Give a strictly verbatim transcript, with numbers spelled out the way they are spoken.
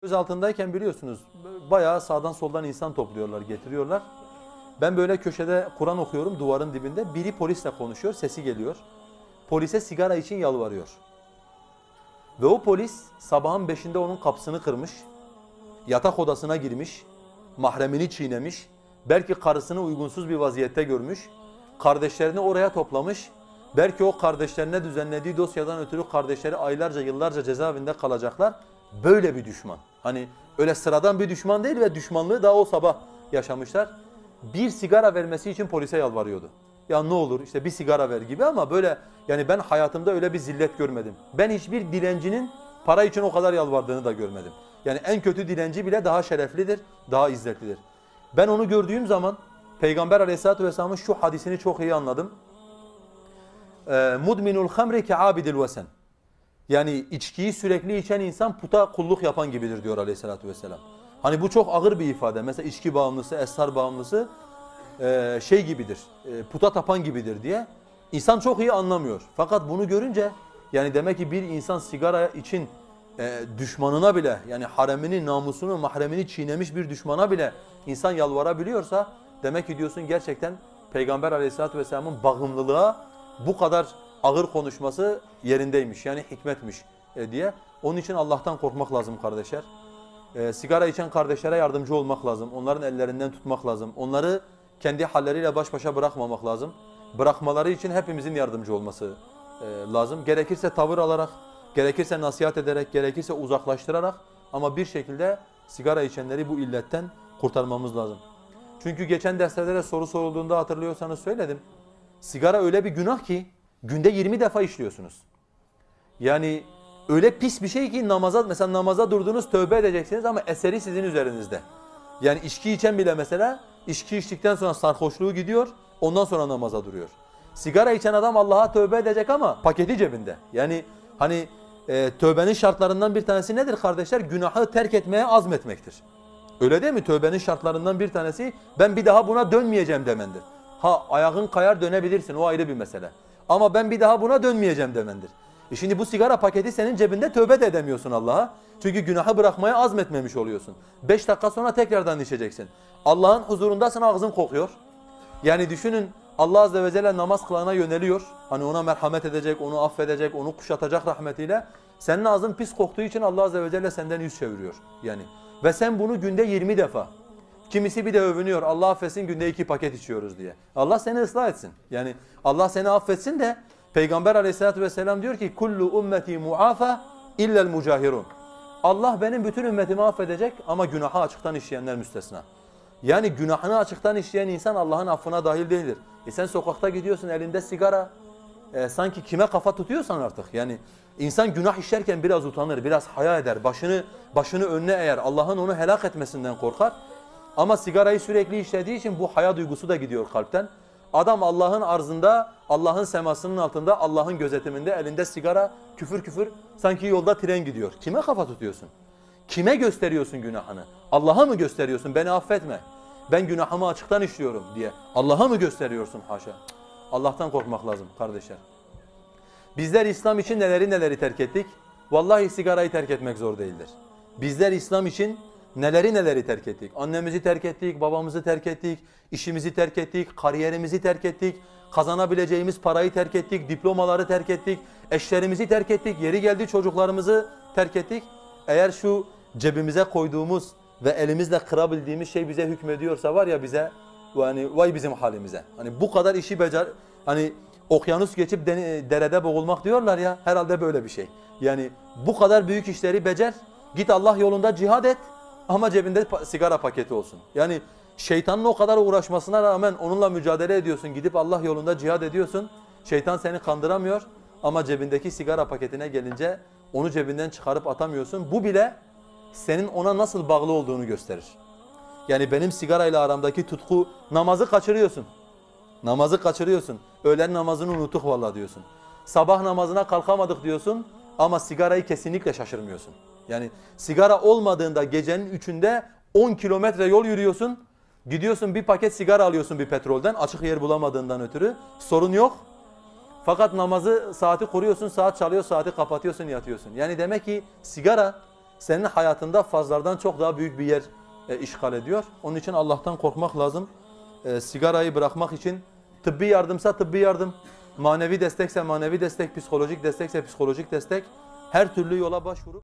Gözaltındayken biliyorsunuz bayağı sağdan soldan insan topluyorlar, getiriyorlar. Ben böyle köşede Kur'an okuyorum duvarın dibinde. Biri polisle konuşuyor, sesi geliyor. Polise sigara için yalvarıyor. Ve o polis sabahın beşinde onun kapısını kırmış. Yatak odasına girmiş. Mahremini çiğnemiş. Belki karısını uygunsuz bir vaziyette görmüş. Kardeşlerini oraya toplamış. Belki o kardeşlerine düzenlediği dosyadan ötürü kardeşleri aylarca yıllarca cezaevinde kalacaklar. Böyle bir düşman. Hani öyle sıradan bir düşman değil ve düşmanlığı daha o sabah yaşamışlar. Bir sigara vermesi için polise yalvarıyordu. Ya ne olur işte bir sigara ver gibi ama böyle yani ben hayatımda öyle bir zillet görmedim. Ben hiçbir dilencinin para için o kadar yalvardığını da görmedim. Yani en kötü dilenci bile daha şereflidir, daha izzetlidir. Ben onu gördüğüm zaman Peygamber Aleyhisselatü Vesselam'ın şu hadisini çok iyi anladım. Mudminul hamri ki abidil vesen. Yani içkiyi sürekli içen insan puta kulluk yapan gibidir diyor Aleyhisselatü Vesselam. Hani bu çok ağır bir ifade. Mesela içki bağımlısı, esrar bağımlısı şey gibidir, puta tapan gibidir diye. İnsan çok iyi anlamıyor. Fakat bunu görünce yani demek ki bir insan sigara için düşmanına bile yani haremini, namusunu, mahremini çiğnemiş bir düşmana bile insan yalvarabiliyorsa demek ki diyorsun gerçekten Peygamber Aleyhisselatü Vesselam'ın bağımlılığa bu kadar ağır konuşması yerindeymiş. Yani hikmetmiş diye. Onun için Allah'tan korkmak lazım kardeşler. E, sigara içen kardeşlere yardımcı olmak lazım. Onların ellerinden tutmak lazım. Onları kendi halleriyle baş başa bırakmamak lazım. Bırakmaları için hepimizin yardımcı olması e, lazım. Gerekirse tavır alarak, gerekirse nasihat ederek, gerekirse uzaklaştırarak ama bir şekilde sigara içenleri bu illetten kurtarmamız lazım. Çünkü geçen derslerde de soru sorulduğunda hatırlıyorsanız söyledim. Sigara öyle bir günah ki günde yirmi defa işliyorsunuz. Yani öyle pis bir şey ki namaza mesela namaza durdunuz tövbe edeceksiniz ama eseri sizin üzerinizde. Yani içki içen bile mesela içki içtikten sonra sarhoşluğu gidiyor ondan sonra namaza duruyor. Sigara içen adam Allah'a tövbe edecek ama paketi cebinde. Yani hani e, tövbenin şartlarından bir tanesi nedir kardeşler? Günahı terk etmeye azmetmektir. Öyle değil mi? Tövbenin şartlarından bir tanesi ben bir daha buna dönmeyeceğim demendir. Ha ayağın kayar dönebilirsin o ayrı bir mesele. Ama ben bir daha buna dönmeyeceğim demendir. E şimdi bu sigara paketi senin cebinde tövbe de edemiyorsun Allah'a. Çünkü günahı bırakmaya azmetmemiş oluyorsun. Beş dakika sonra tekrardan içeceksin. Allah'ın huzurundasın ağzın kokuyor. Yani düşünün Allah Azze ve Celle namaz kılana yöneliyor. Hani ona merhamet edecek, onu affedecek, onu kuşatacak rahmetiyle. Senin ağzın pis koktuğu için Allah Azze ve Celle senden yüz çeviriyor. Yani ve sen bunu günde yirmi defa. Kimisi bir de övünüyor. Allah affetsin günde iki paket içiyoruz diye. Allah seni ıslah etsin. Yani Allah seni affetsin de Peygamber Aleyhisselatü Vesselam diyor ki kullu ümmeti muafa illel mucahirun. Allah benim bütün ümmetimi affedecek ama günahı açıktan işleyenler müstesna. Yani günahını açıktan işleyen insan Allah'ın affına dahil değildir. E sen sokakta gidiyorsun elinde sigara. E, sanki kime kafa tutuyorsan artık. Yani insan günah işlerken biraz utanır, biraz haya eder. Başını başını önüne eğer. Allah'ın onu helak etmesinden korkar. Ama sigarayı sürekli işlediği için bu haya duygusu da gidiyor kalpten. Adam Allah'ın arzında, Allah'ın semasının altında, Allah'ın gözetiminde elinde sigara küfür küfür sanki yolda tren gidiyor. Kime kafa tutuyorsun? Kime gösteriyorsun günahını? Allah'a mı gösteriyorsun? Beni affetme. Ben günahımı açıktan işliyorum diye. Allah'a mı gösteriyorsun? Haşa. Allah'tan korkmak lazım kardeşler. Bizler İslam için neleri neleri terk ettik? Vallahi sigarayı terk etmek zor değildir. Bizler İslam için neleri neleri terk ettik? Annemizi terk ettik, babamızı terk ettik, işimizi terk ettik, kariyerimizi terk ettik, kazanabileceğimiz parayı terk ettik, diplomaları terk ettik, eşlerimizi terk ettik, yeri geldi çocuklarımızı terk ettik. Eğer şu cebimize koyduğumuz ve elimizle kırabildiğimiz şey bize hükmediyorsa var ya bize yani vay bizim halimize. Hani bu kadar işi becer hani okyanus geçip derede boğulmak diyorlar ya herhalde böyle bir şey. Yani bu kadar büyük işleri becer, git Allah yolunda cihad et. Ama cebinde sigara paketi olsun. Yani şeytanın o kadar uğraşmasına rağmen onunla mücadele ediyorsun. Gidip Allah yolunda cihad ediyorsun. Şeytan seni kandıramıyor. Ama cebindeki sigara paketine gelince onu cebinden çıkarıp atamıyorsun. Bu bile senin ona nasıl bağlı olduğunu gösterir. Yani benim sigarayla aramdaki tutku namazı kaçırıyorsun. Namazı kaçırıyorsun. Öğlen namazını unuttuk vallahi diyorsun. Sabah namazına kalkamadık diyorsun. Ama sigarayı kesinlikle şaşırmıyorsun. Yani sigara olmadığında gecenin üçünde on kilometre yol yürüyorsun. Gidiyorsun bir paket sigara alıyorsun bir petrolden açık yer bulamadığından ötürü. Sorun yok. Fakat namazı saati kuruyorsun, saat çalıyor, saati kapatıyorsun, yatıyorsun. Yani demek ki sigara senin hayatında farzlardan çok daha büyük bir yer e, işgal ediyor. Onun için Allah'tan korkmak lazım. E, sigarayı bırakmak için tıbbi yardımsa tıbbi yardım, manevi destekse manevi destek, psikolojik destekse psikolojik destek, her türlü yola başvurup